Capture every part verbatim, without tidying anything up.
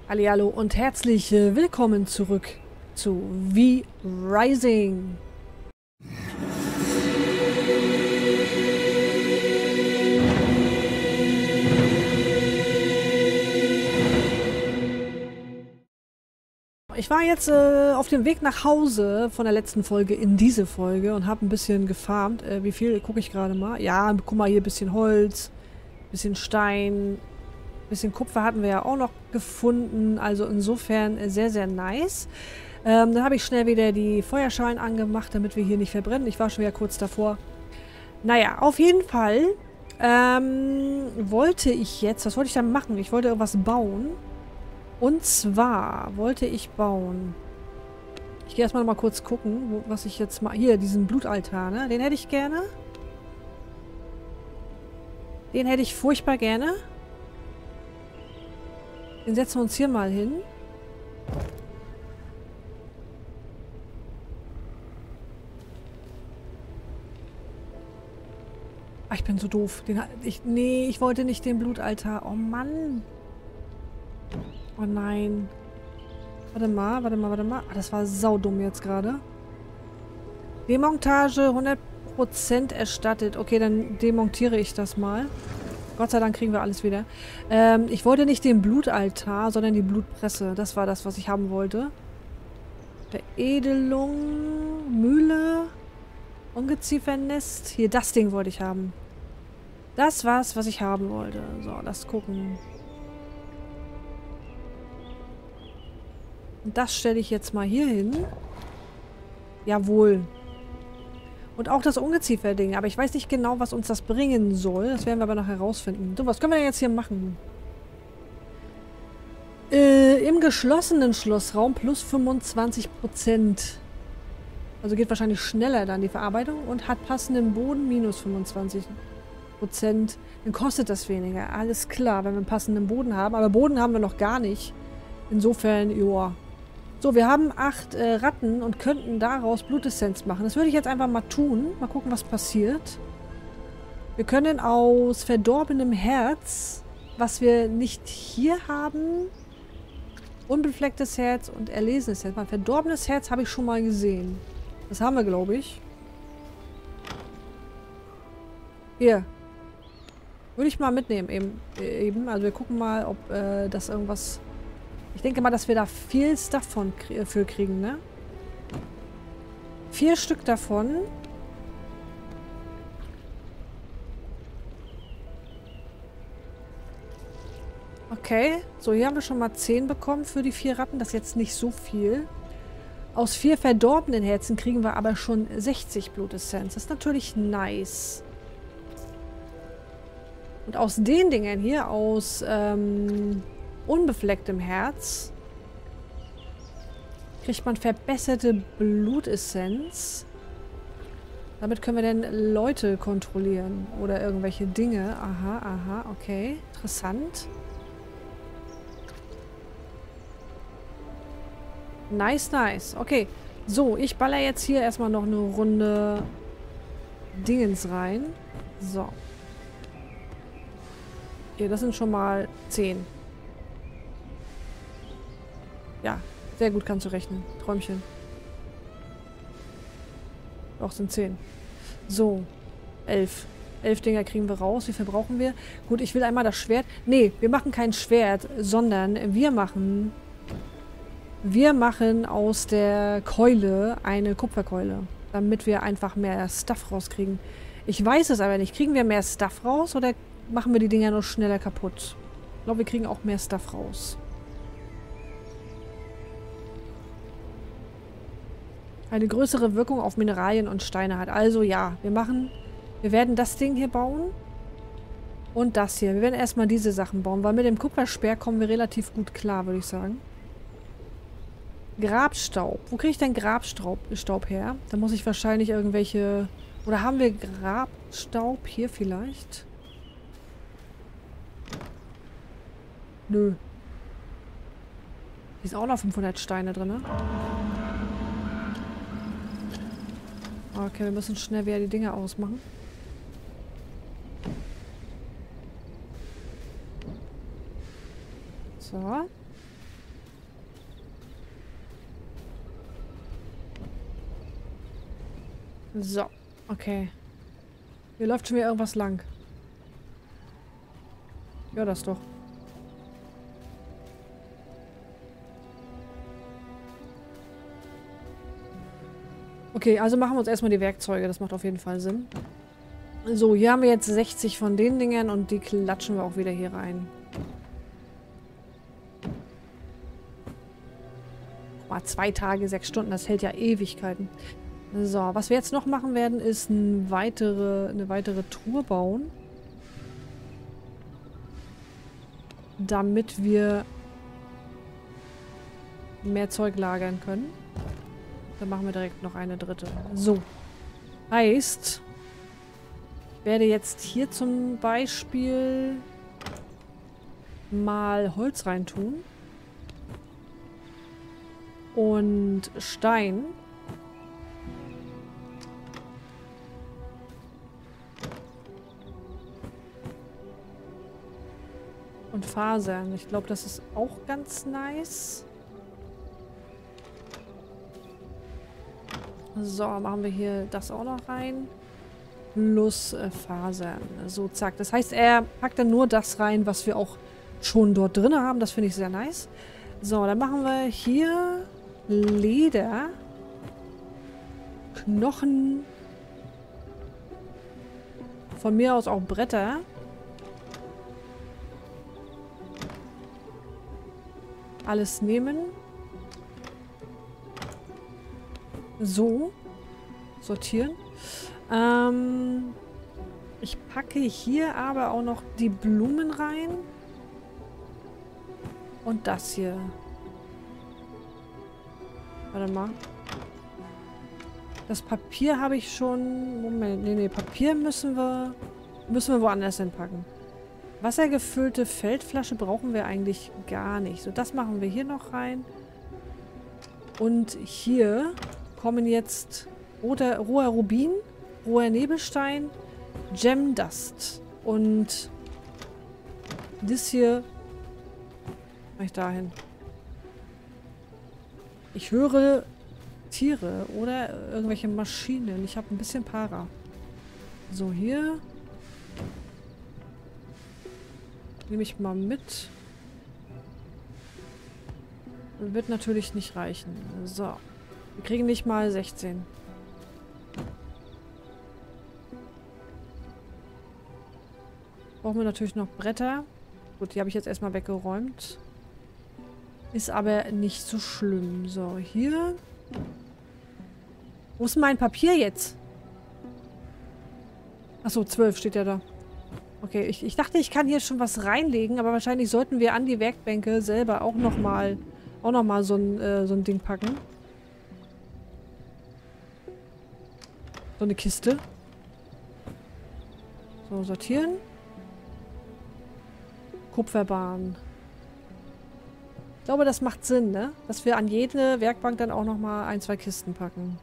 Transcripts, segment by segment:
Hallihallo und herzlich äh, willkommen zurück zu V-Rising. Ich war jetzt äh, auf dem Weg nach Hause von der letzten Folge in diese Folge und habe ein bisschen gefarmt. Äh, wie viel gucke ich gerade mal? Ja, guck mal hier, ein bisschen Holz, bisschen Stein, bisschen Kupfer hatten wir ja auch noch gefunden. Also insofern äh, sehr, sehr nice. Ähm, dann habe ich schnell wieder die Feuerschalen angemacht, damit wir hier nicht verbrennen. Ich war schon wieder kurz davor. Naja, auf jeden Fall ähm, wollte ich jetzt, was wollte ich dann machen? Ich wollte irgendwas bauen. Und zwar wollte ich bauen. Ich gehe erstmal noch mal kurz gucken, wo, was ich jetzt mal... Hier, diesen Blutaltar, ne? Den hätte ich gerne. Den hätte ich furchtbar gerne. Den setzen wir uns hier mal hin. Ach, ich bin so doof. Den, ich, nee, ich wollte nicht den Blutaltar. Oh Mann. Oh nein. Warte mal, warte mal, warte mal. Ah, das war saudumm jetzt gerade. Demontage hundert Prozent erstattet. Okay, dann demontiere ich das mal. Gott sei Dank kriegen wir alles wieder. Ähm, ich wollte nicht den Blutaltar, sondern die Blutpresse. Das war das, was ich haben wollte. Veredelung, Mühle, Ungeziefernest. Hier, das Ding wollte ich haben. Das war's, was ich haben wollte. So, lass gucken. Und das stelle ich jetzt mal hier hin. Jawohl. Und auch das Ungeziefer-Ding. Aber ich weiß nicht genau, was uns das bringen soll. Das werden wir aber noch herausfinden. So, was können wir denn jetzt hier machen? Äh, im geschlossenen Schlossraum plus fünfundzwanzig Prozent. Also geht wahrscheinlich schneller dann die Verarbeitung. Und hat passenden Boden minus fünfundzwanzig Prozent. Dann kostet das weniger. Alles klar, wenn wir einen passenden Boden haben. Aber Boden haben wir noch gar nicht. Insofern, joa. So, wir haben acht äh, Ratten und könnten daraus Blutessenz machen. Das würde ich jetzt einfach mal tun. Mal gucken, was passiert. Wir können aus verdorbenem Herz, was wir nicht hier haben, unbeflecktes Herz und erlesenes Herz. Mal verdorbenes Herz habe ich schon mal gesehen. Das haben wir, glaube ich. Hier. Würde ich mal mitnehmen eben. eben. Also wir gucken mal, ob äh, das irgendwas... Ich denke mal, dass wir da viel Stuff von krie für kriegen, ne? Vier Stück davon. Okay. So, hier haben wir schon mal zehn bekommen für die vier Ratten. Das ist jetzt nicht so viel. Aus vier verdorbenen Herzen kriegen wir aber schon sechzig Blutessenz. Das ist natürlich nice. Und aus den Dingern hier, aus, ähm... unbeflecktem Herz kriegt man verbesserte Blutessenz. Damit können wir dann Leute kontrollieren oder irgendwelche Dinge. Aha, aha, okay. Interessant. Nice, nice. Okay. So, ich baller jetzt hier erstmal noch eine Runde Dingens rein. So. Hier, das sind schon mal zehn. Ja, sehr gut kannst du rechnen. Träumchen. Doch, sind zehn. So, elf. Elf Dinger kriegen wir raus. Wie viel brauchen wir? Gut, ich will einmal das Schwert. Nee, wir machen kein Schwert, sondern wir machen... Wir machen aus der Keule eine Kupferkeule. Damit wir einfach mehr Stuff rauskriegen. Ich weiß es aber nicht. Kriegen wir mehr Stuff raus oder machen wir die Dinger nur schneller kaputt? Ich glaube, wir kriegen auch mehr Stuff raus. Eine größere Wirkung auf Mineralien und Steine hat. Also ja, wir machen... Wir werden das Ding hier bauen. Und das hier. Wir werden erstmal diese Sachen bauen, weil mit dem Kupfersperr kommen wir relativ gut klar, würde ich sagen. Grabstaub. Wo kriege ich denn Grabstaub Staub her? Da muss ich wahrscheinlich irgendwelche... Oder haben wir Grabstaub hier vielleicht? Nö. Hier ist auch noch fünfhundert Steine drin, ne? Okay, wir müssen schnell wieder die Dinge ausmachen. So. So, okay. Hier läuft schon wieder irgendwas lang. Ja, das doch. Okay, also machen wir uns erstmal die Werkzeuge. Das macht auf jeden Fall Sinn. So, hier haben wir jetzt sechzig von den Dingern und die klatschen wir auch wieder hier rein. Guck mal, zwei Tage, sechs Stunden, das hält ja Ewigkeiten. So, was wir jetzt noch machen werden, ist eine weitere, eine weitere Truhe bauen. Damit wir mehr Zeug lagern können. Dann machen wir direkt noch eine dritte. So. Heißt, ich werde jetzt hier zum Beispiel mal Holz reintun. Und Stein. Und Fasern. Ich glaube, das ist auch ganz nice. So, machen wir hier das auch noch rein. Plus äh, Fasern. So, zack. Das heißt, er packt dann nur das rein, was wir auch schon dort drin haben. Das finde ich sehr nice. So, dann machen wir hier Leder. Knochen. Von mir aus auch Bretter. Alles nehmen. So. Sortieren. Ähm, ich packe hier aber auch noch die Blumen rein. Und das hier. Warte mal. Das Papier habe ich schon... Moment, nee, nee, Papier müssen wir... Müssen wir woanders hinpacken. Wassergefüllte Feldflasche brauchen wir eigentlich gar nicht. So, das machen wir hier noch rein. Und hier kommen jetzt roter, roher Rubin, roher Nebelstein, Gem Dust. Und das hier mache ich dahin. Ich höre Tiere oder irgendwelche Maschinen. Ich habe ein bisschen Para. So, hier nehme ich mal mit. Wird natürlich nicht reichen. So. Wir kriegen nicht mal sechzehn. Brauchen wir natürlich noch Bretter. Gut, die habe ich jetzt erstmal weggeräumt. Ist aber nicht so schlimm. So, hier. Wo ist mein Papier jetzt? Achso, zwölf steht ja da. Okay, ich, ich dachte, ich kann hier schon was reinlegen, aber wahrscheinlich sollten wir an die Werkbänke selber auch nochmal auch noch mal so ein, äh, so ein Ding packen. So eine Kiste. So, sortieren. Kupferbahn. Ich glaube, das macht Sinn, ne? Dass wir an jede Werkbank dann auch nochmal ein, zwei Kisten packen.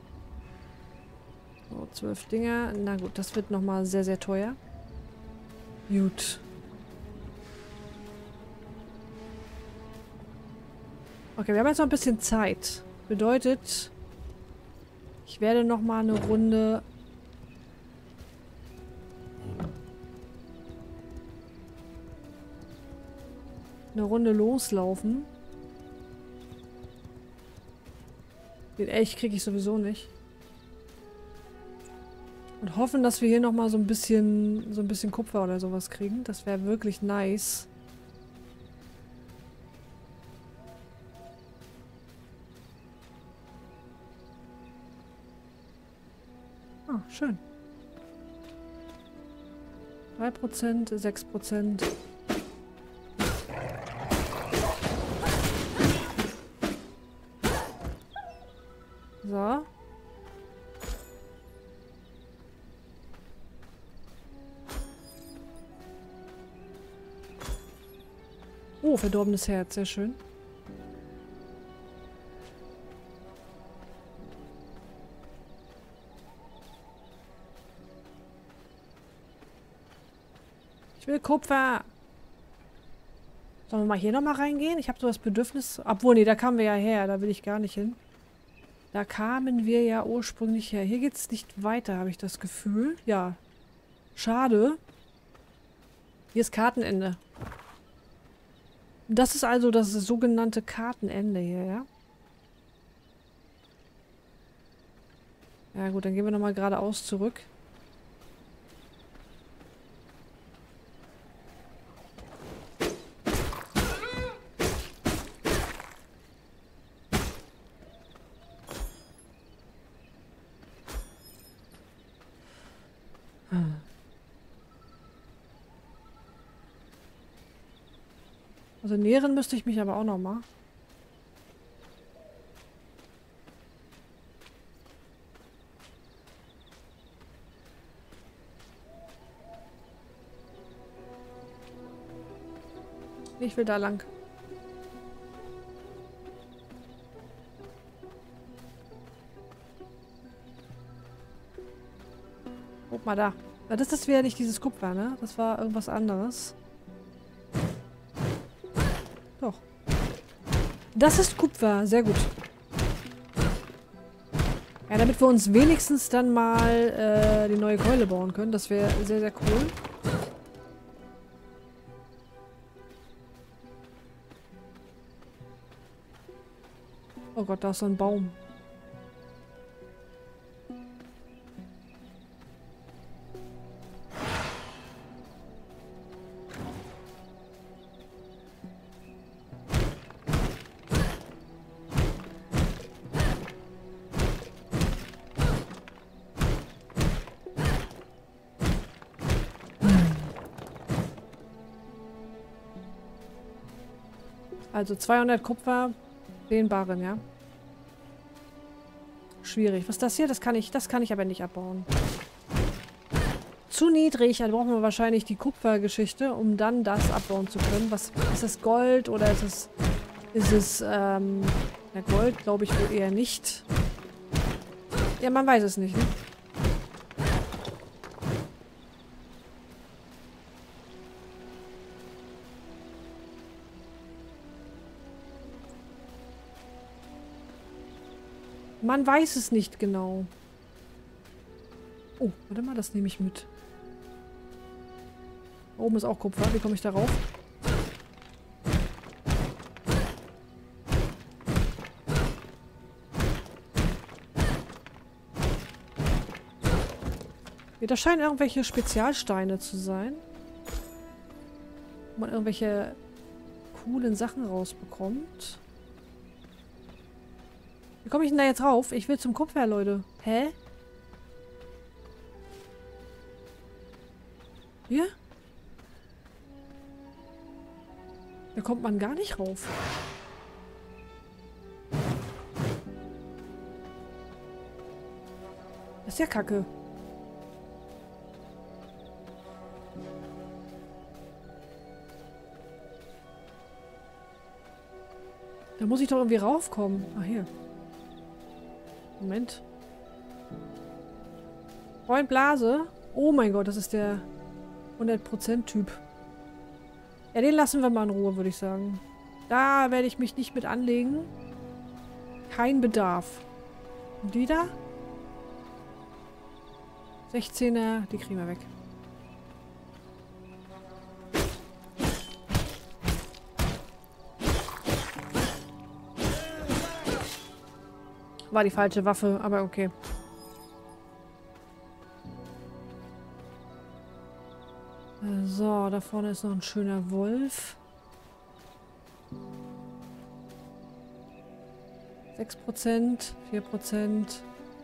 So, zwölf Dinger. Na gut, das wird nochmal sehr, sehr teuer. Gut. Okay, wir haben jetzt noch ein bisschen Zeit. Bedeutet, ich werde nochmal eine Runde... eine Runde loslaufen. Den Elch kriege ich sowieso nicht. Und hoffen, dass wir hier nochmal so ein bisschen so ein bisschen Kupfer oder sowas kriegen. Das wäre wirklich nice. Ah, schön. drei Prozent, sechs Prozent. So. Oh, verdorbenes Herz, sehr schön. Ich will Kupfer. Sollen wir mal hier nochmal reingehen? Ich habe so das Bedürfnis... Obwohl, nee, da kamen wir ja her. Da will ich gar nicht hin. Da kamen wir ja ursprünglich her. Hier geht's nicht weiter, habe ich das Gefühl. Ja. Schade. Hier ist Kartenende. Das ist also das sogenannte Kartenende hier, ja? Ja gut, dann gehen wir nochmal geradeaus zurück. Also nähren müsste ich mich aber auch noch mal. Ich will da lang. Guck mal da. Das ist das wieder nicht dieses Kupfer, ne? Das war irgendwas anderes. Doch. Das ist Kupfer. Sehr gut. Ja, damit wir uns wenigstens dann mal äh, die neue Keule bauen können. Das wäre sehr, sehr cool. Oh Gott, da ist so ein Baum. Also zweihundert Kupfer, zehn Barren, ja. Schwierig. Was ist das hier? Das kann ich, das kann ich aber nicht abbauen. Zu niedrig, dann brauchen wir wahrscheinlich die Kupfergeschichte, um dann das abbauen zu können. Was ist das, Gold oder ist es, ist es, ähm, ja, Gold glaube ich wohl eher nicht. Ja, man weiß es nicht, ne? Man weiß es nicht genau. Oh, warte mal, das nehme ich mit. Da oben ist auch Kupfer. Wie komme ich da rauf? Ja, das scheinen irgendwelche Spezialsteine zu sein. Wo man irgendwelche coolen Sachen rausbekommt. Wie komme ich denn da jetzt rauf? Ich will zum Kupfer, Leute. Hä? Hier? Da kommt man gar nicht rauf. Das ist ja kacke. Da muss ich doch irgendwie raufkommen. Ach, hier. Moment. Freund Blase. Oh mein Gott, das ist der hundert Prozent Typ. Ja, den lassen wir mal in Ruhe, würde ich sagen. Da werde ich mich nicht mit anlegen. Kein Bedarf. Und die da? sechzehner, die kriegen wir weg. War die falsche Waffe, aber okay. So, da vorne ist noch ein schöner Wolf. sechs Prozent, vier Prozent.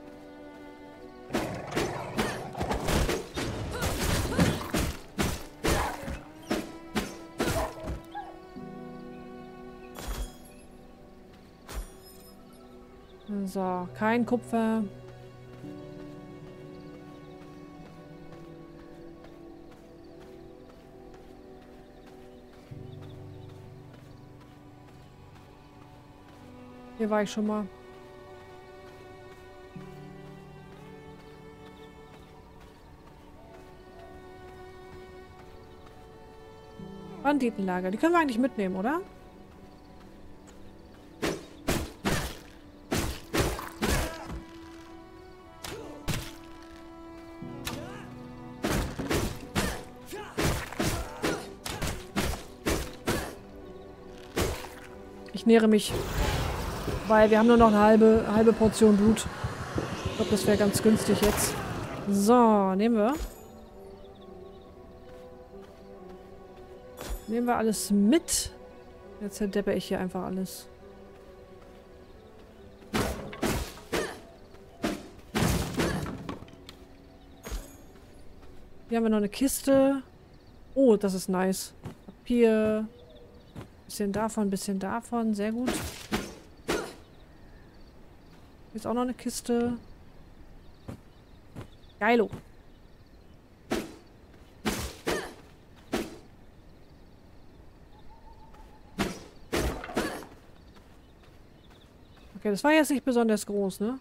So, kein Kupfer. Hier war ich schon mal. Banditenlager. Die können wir eigentlich mitnehmen, oder? Ich nähere mich. Weil wir haben nur noch eine halbe, halbe Portion Blut. Ich glaube, das wäre ganz günstig jetzt. So, nehmen wir. Nehmen wir alles mit. Jetzt verdeppe ich hier einfach alles. Hier haben wir noch eine Kiste. Oh, das ist nice. Papier. Bisschen davon, bisschen davon. Sehr gut. Hier ist auch noch eine Kiste. Geilo. Okay, das war jetzt nicht besonders groß, ne?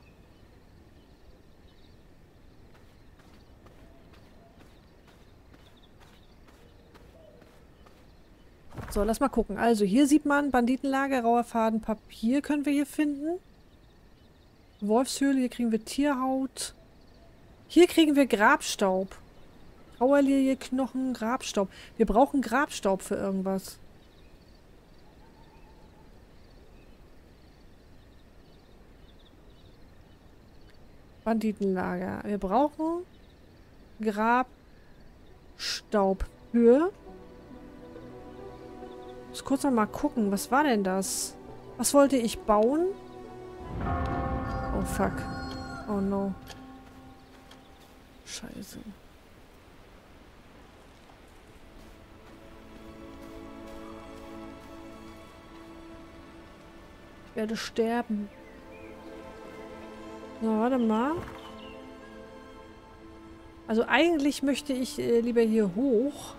So, lass mal gucken. Also, hier sieht man Banditenlager, rauer Faden, Papier können wir hier finden. Wolfshöhle, hier kriegen wir Tierhaut. Hier kriegen wir Grabstaub. Trauerlilie, Knochen, Grabstaub. Wir brauchen Grabstaub für irgendwas. Banditenlager. Wir brauchen Grabstaub für... Ich muss kurz noch mal gucken. Was war denn das? Was wollte ich bauen? Oh, fuck. Oh, no. Scheiße. Ich werde sterben. Na, warte mal. Also eigentlich möchte ich äh, lieber hier hoch.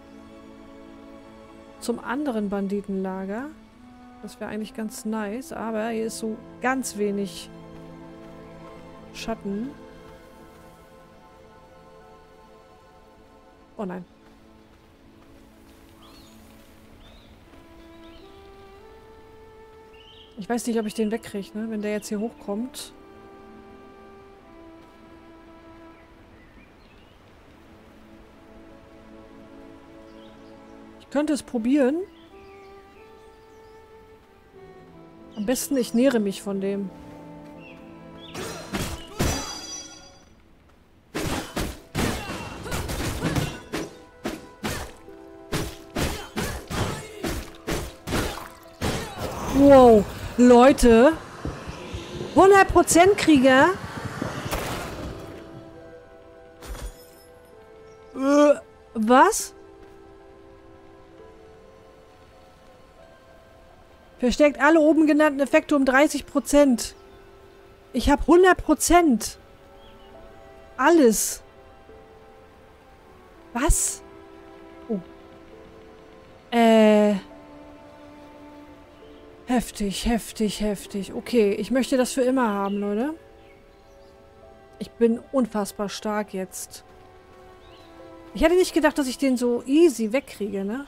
Zum anderen Banditenlager. Das wäre eigentlich ganz nice. Aber hier ist so ganz wenig Schatten. Oh nein. Ich weiß nicht, ob ich den wegkriege, ne? Wenn der jetzt hier hochkommt. Ich könnte es probieren. Am besten, ich nähere mich von dem. Wow, Leute. hundert Prozent Krieger. Äh, was? Verstärkt alle oben genannten Effekte um dreißig Prozent. Ich habe hundert Prozent. Alles. Was? Oh. Äh. Heftig, heftig, heftig. Okay, ich möchte das für immer haben, Leute. Ich bin unfassbar stark jetzt. Ich hätte nicht gedacht, dass ich den so easy wegkriege, ne?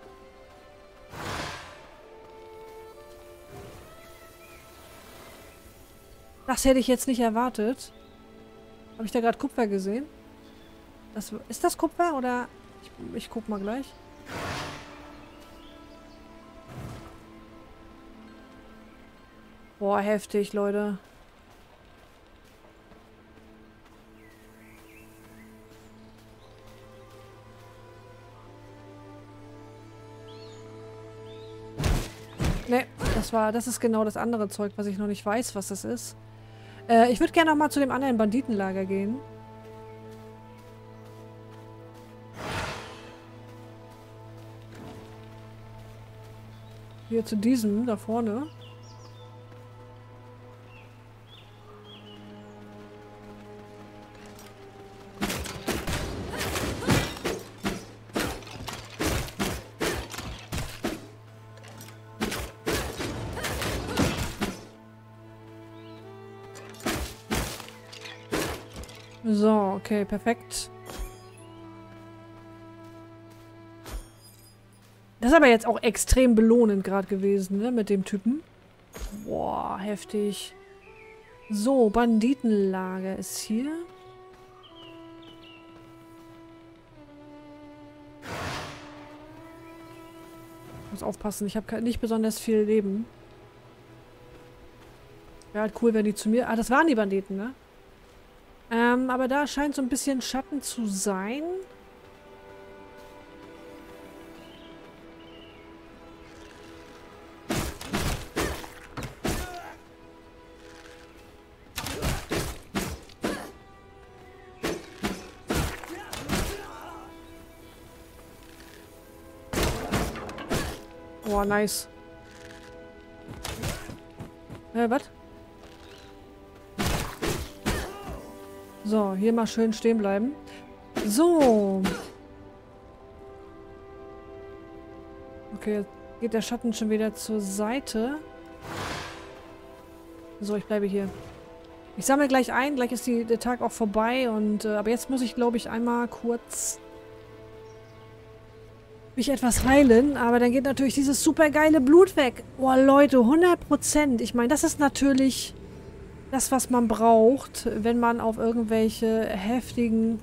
Das hätte ich jetzt nicht erwartet. Habe ich da gerade Kupfer gesehen? Das, ist das Kupfer oder... Ich, ich guck mal gleich. Boah, heftig, Leute. Ne, das war, das ist genau das andere Zeug, was ich noch nicht weiß, was das ist. Äh, ich würde gerne noch mal zu dem anderen Banditenlager gehen. Hier zu diesem, da vorne. So, okay, perfekt. Das ist aber jetzt auch extrem belohnend gerade gewesen, ne, mit dem Typen. Boah, heftig. So, Banditenlager ist hier. Muss aufpassen, ich habe nicht besonders viel Leben. Wäre halt cool, wenn die zu mir... Ah, das waren die Banditen, ne? Ähm, aber da scheint so ein bisschen Schatten zu sein. Oh, nice. Äh, was? So, hier mal schön stehen bleiben. So. Okay, jetzt geht der Schatten schon wieder zur Seite. So, ich bleibe hier. Ich sammle gleich ein, gleich ist die, der Tag auch vorbei und äh, aber jetzt muss ich, glaube ich, einmal kurz mich etwas heilen, aber dann geht natürlich dieses super geile Blut weg. Oh, Leute, hundert Prozent. Ich meine, das ist natürlich das, was man braucht, wenn man auf irgendwelche heftigen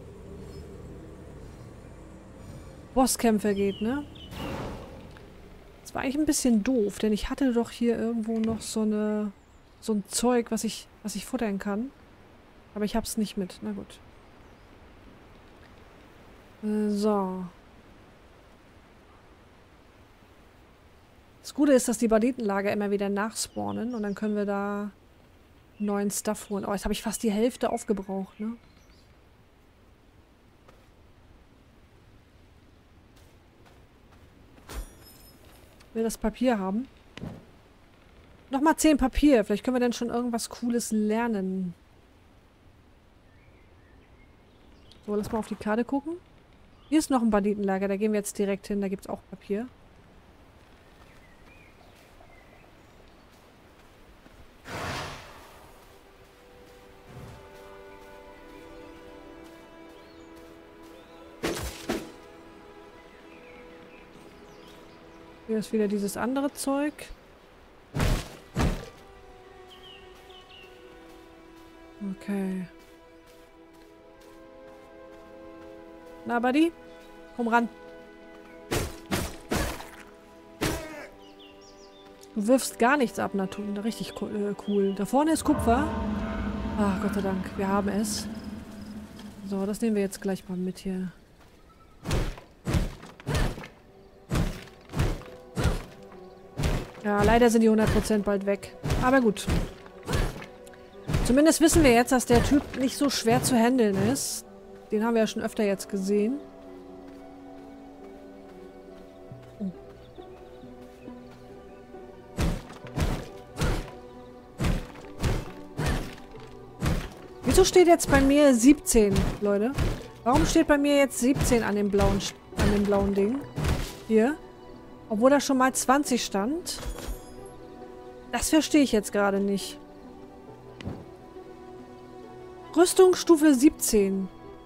Bosskämpfe geht, ne? Das war eigentlich ein bisschen doof, denn ich hatte doch hier irgendwo noch so eine so ein Zeug, was ich was ich futtern kann. Aber ich hab's nicht mit. Na gut. Äh, so. Das Gute ist, dass die Banditenlager immer wieder nachspawnen und dann können wir da neuen Stuff holen. Oh, jetzt habe ich fast die Hälfte aufgebraucht, ne? Will das Papier haben. Nochmal zehn Papier. Vielleicht können wir dann schon irgendwas Cooles lernen. So, lass mal auf die Karte gucken. Hier ist noch ein Banditenlager. Da gehen wir jetzt direkt hin. Da gibt es auch Papier. Hier ist wieder dieses andere Zeug. Okay. Na, Buddy? Komm ran. Du wirfst gar nichts ab, Natur. Richtig cool. Da vorne ist Kupfer. Ach, Gott sei Dank. Wir haben es. So, das nehmen wir jetzt gleich mal mit hier. Ja, leider sind die hundert Prozent bald weg. Aber gut. Zumindest wissen wir jetzt, dass der Typ nicht so schwer zu handeln ist. Den haben wir ja schon öfter jetzt gesehen. Oh. Wieso steht jetzt bei mir siebzehn, Leute? Warum steht bei mir jetzt siebzehn an dem blauen, an dem blauen Ding? Hier. Obwohl da schon mal zwanzig stand. Das verstehe ich jetzt gerade nicht. Rüstungsstufe siebzehn.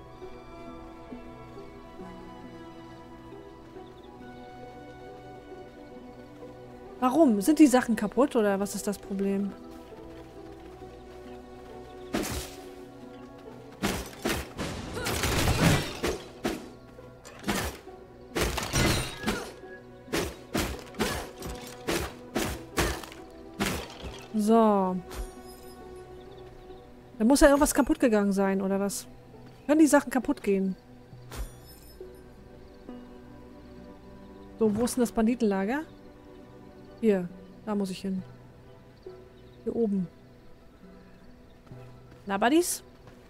Warum? Sind die Sachen kaputt oder was ist das Problem? So. Da muss ja irgendwas kaputt gegangen sein, oder was? Können die Sachen kaputt gehen? So, wo ist denn das Banditenlager? Hier. Da muss ich hin. Hier oben. Na, Buddies?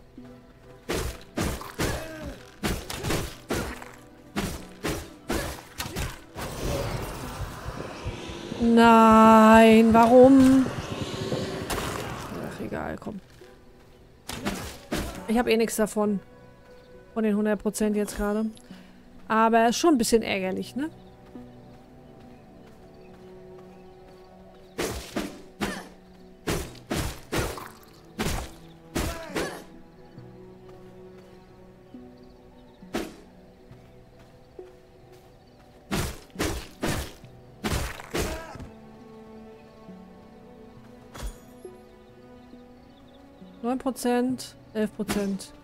Nein, warum? Ach, egal, komm. Ich habe eh nichts davon. Von den hundert Prozent jetzt gerade. Aber ist schon ein bisschen ärgerlich, ne? neun Prozent, elf Prozent.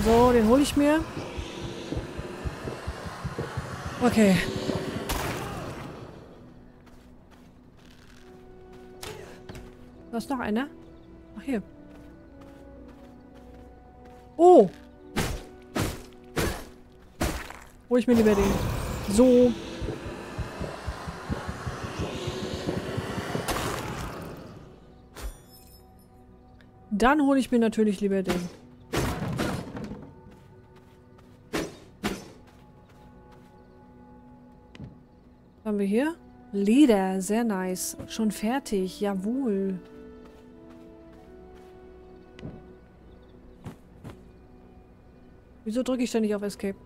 So, den hole ich mir. Okay. Da ist noch einer. Ach, hier. Oh! Hol ich mir lieber den. So. Dann hole ich mir natürlich lieber den. Was haben wir hier? Leder, sehr nice. Schon fertig, jawohl. Wieso drücke ich ständig auf Escape?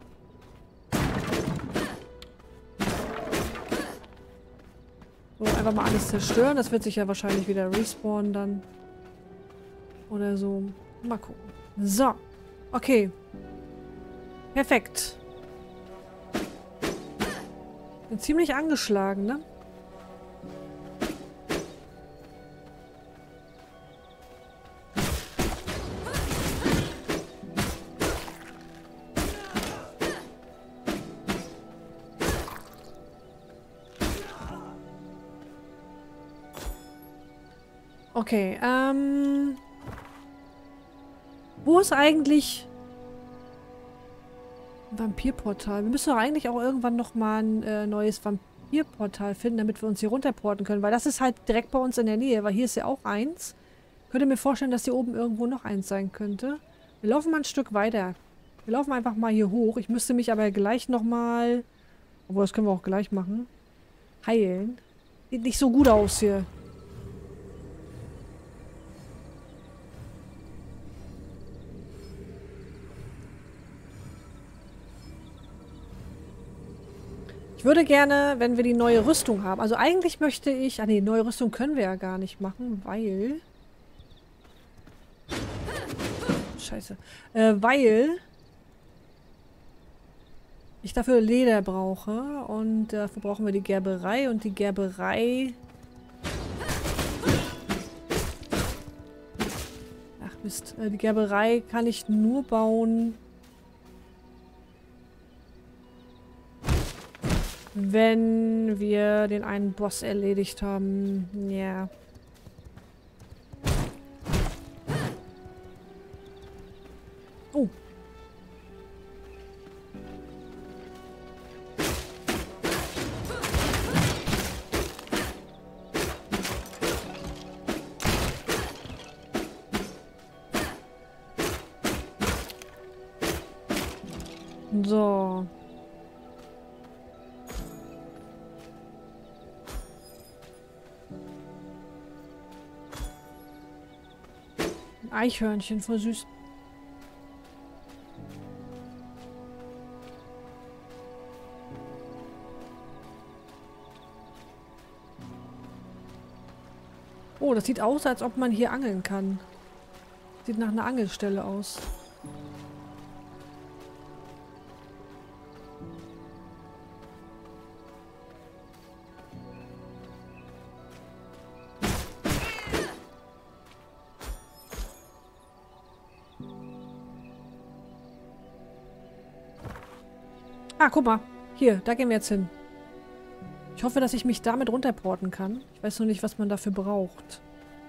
So, einfach mal alles zerstören. Das wird sich ja wahrscheinlich wieder respawnen dann. Oder so. Mal gucken. So. Okay. Perfekt. Bin ziemlich angeschlagen, ne? Okay, ähm... wo ist eigentlich ein Vampirportal? Wir müssen doch eigentlich auch irgendwann nochmal ein äh, neues Vampirportal finden, damit wir uns hier runterporten können. Weil das ist halt direkt bei uns in der Nähe, weil hier ist ja auch eins. Könnte mir vorstellen, dass hier oben irgendwo noch eins sein könnte. Wir laufen mal ein Stück weiter. Wir laufen einfach mal hier hoch. Ich müsste mich aber gleich nochmal... Obwohl, das können wir auch gleich machen. Heilen. Sieht nicht so gut aus hier. Ich würde gerne, wenn wir die neue Rüstung haben, also eigentlich möchte ich, ah ne, neue Rüstung können wir ja gar nicht machen, weil, scheiße, äh, weil ich dafür Leder brauche und dafür brauchen wir die Gerberei und die Gerberei, ach Mist, äh, die Gerberei kann ich nur bauen, wenn wir den einen Boss erledigt haben. Ja. Oh. So. Eichhörnchen, voll süß. Oh, das sieht aus, als ob man hier angeln kann. Sieht nach einer Angelstelle aus. Ah, guck mal. Hier, da gehen wir jetzt hin. Ich hoffe, dass ich mich damit runterporten kann. Ich weiß noch nicht, was man dafür braucht.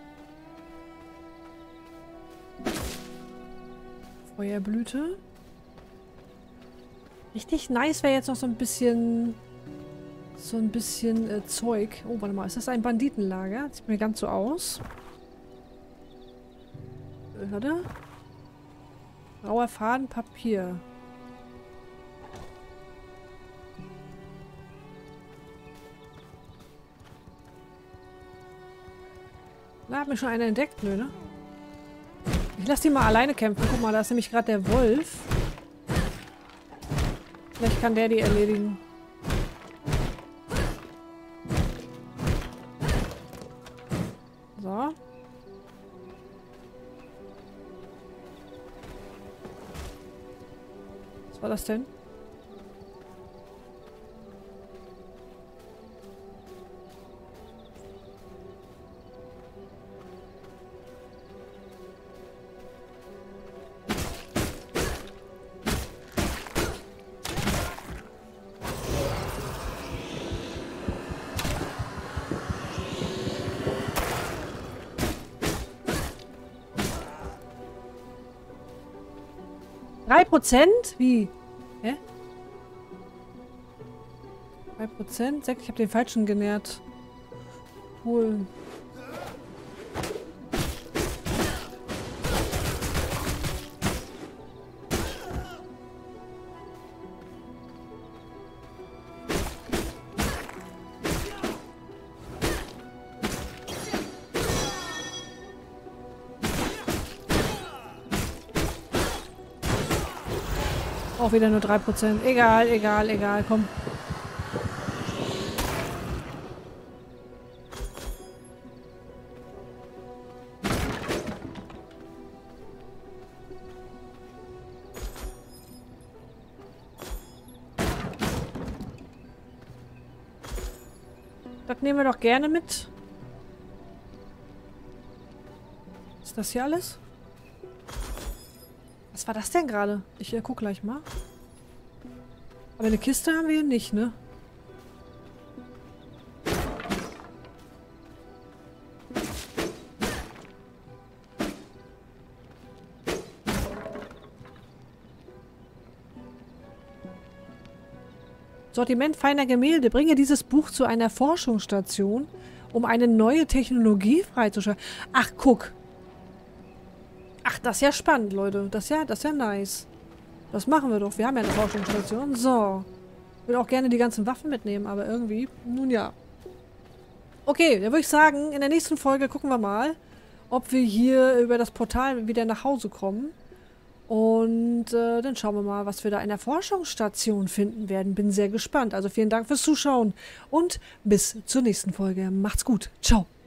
Feuerblüte. Richtig nice wäre jetzt noch so ein bisschen... So ein bisschen äh, Zeug. Oh, warte mal. Ist das ein Banditenlager? Sieht mir ganz so aus. Warte. Grauer Faden, Papier. Da hat mich schon einer entdeckt, nö, ne? Ich lasse die mal alleine kämpfen. Guck mal, da ist nämlich gerade der Wolf. Vielleicht kann der die erledigen. So. Was war das denn? drei Prozent? Wie? Hä? drei Prozent? sechs, ich habe den falschen genährt. Cool. Auch wieder nur drei Prozent. Egal, egal, egal. Komm. Das nehmen wir doch gerne mit. Ist das hier alles? Was war das denn gerade? Ich äh, guck gleich mal. Aber eine Kiste haben wir hier nicht, ne? Sortiment feiner Gemälde. Bringe dieses Buch zu einer Forschungsstation, um eine neue Technologie freizuschalten. Ach, guck. Ach, das ist ja spannend, Leute. Das ist ja, das ist ja nice. Das machen wir doch. Wir haben ja eine Forschungsstation. So. Ich würde auch gerne die ganzen Waffen mitnehmen, aber irgendwie, nun ja. Okay, dann würde ich sagen, in der nächsten Folge gucken wir mal, ob wir hier über das Portal wieder nach Hause kommen. Und äh, dann schauen wir mal, was wir da in der Forschungsstation finden werden. Bin sehr gespannt. Also vielen Dank fürs Zuschauen und bis zur nächsten Folge. Macht's gut. Ciao.